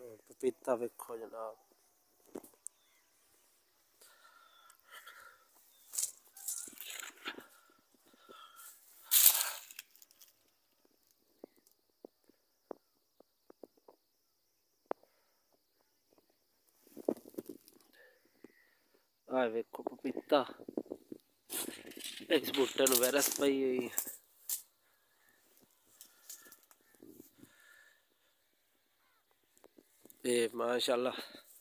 पपीता वेखो जनाब। आ वेखो पपीता, इस बूटे नूं वायरस पई हुई। माशाअल्लाह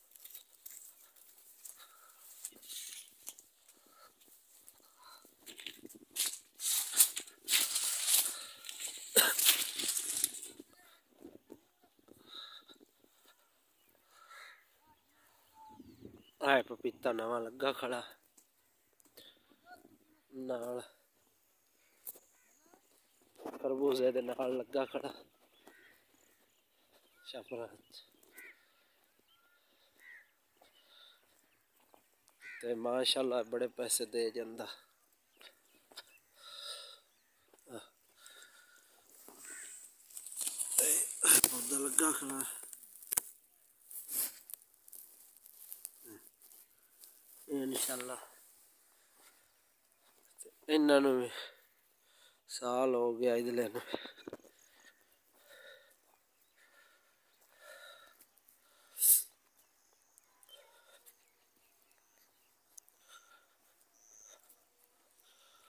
आए पपीता नवा लगा खड़ा नाल खरबूजे दे नाल लगा खड़ा छपरा ते माशाअल्लाह बड़े पैसे दे जांदा। पौधा लगा खड़ा इंशाअल्लाह इन्हां नूं साल हो गया इधले